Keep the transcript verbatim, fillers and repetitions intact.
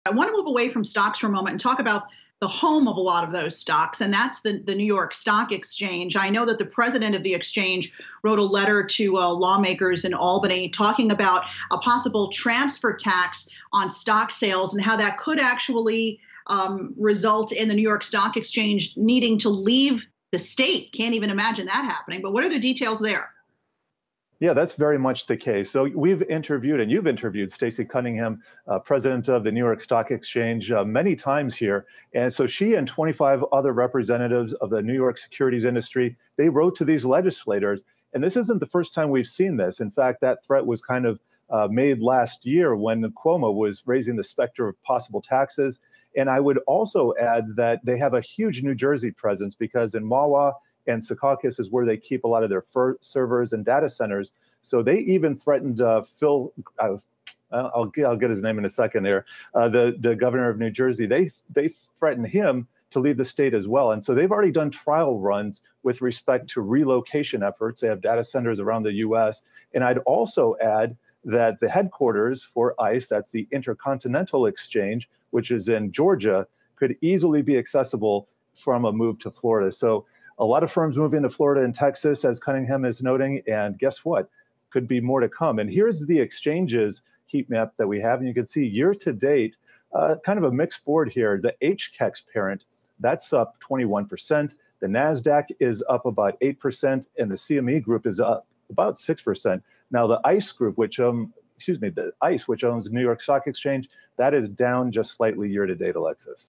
I want to move away from stocks for a moment and talk about the home of a lot of those stocks, and that's the, the New York Stock Exchange. I know that the president of the exchange wrote a letter to uh, lawmakers in Albany talking about a possible transfer tax on stock sales and how that could actually um, result in the New York Stock Exchange needing to leave the state. Can't even imagine that happening. But what are the details there? Yeah, that's very much the case. So we've interviewed, and you've interviewed Stacey Cunningham, uh, president of the New York Stock Exchange, uh, many times here. And so she and twenty-five other representatives of the New York securities industry, they wrote to these legislators. And this isn't the first time we've seen this. In fact, that threat was kind of uh, made last year when Cuomo was raising the specter of possible taxes. And I would also add that they have a huge New Jersey presence because in Mahwah and Secaucus is where they keep a lot of their servers and data centers. So they even threatened uh, Phil, uh, I'll, get, I'll get his name in a second there, uh, the, the governor of New Jersey. They, they threatened him to leave the state as well. And so they've already done trial runs with respect to relocation efforts. They have data centers around the U S. And I'd also add that the headquarters for ICE, that's the Intercontinental Exchange, which is in Georgia, could easily be accessible from a move to Florida. So a lot of firms moving to Florida and Texas, as Cunningham is noting, and guess what? Could be more to come. And here's the exchanges heat map that we have, and you can see year to date, uh, kind of a mixed board here. The H C E X parent, that's up twenty-one percent. The NASDAQ is up about eight percent, and the C M E group is up about six percent. Now the ICE group, which, um, excuse me, the ICE, which owns the New York Stock Exchange, that is down just slightly year to date, Alexis.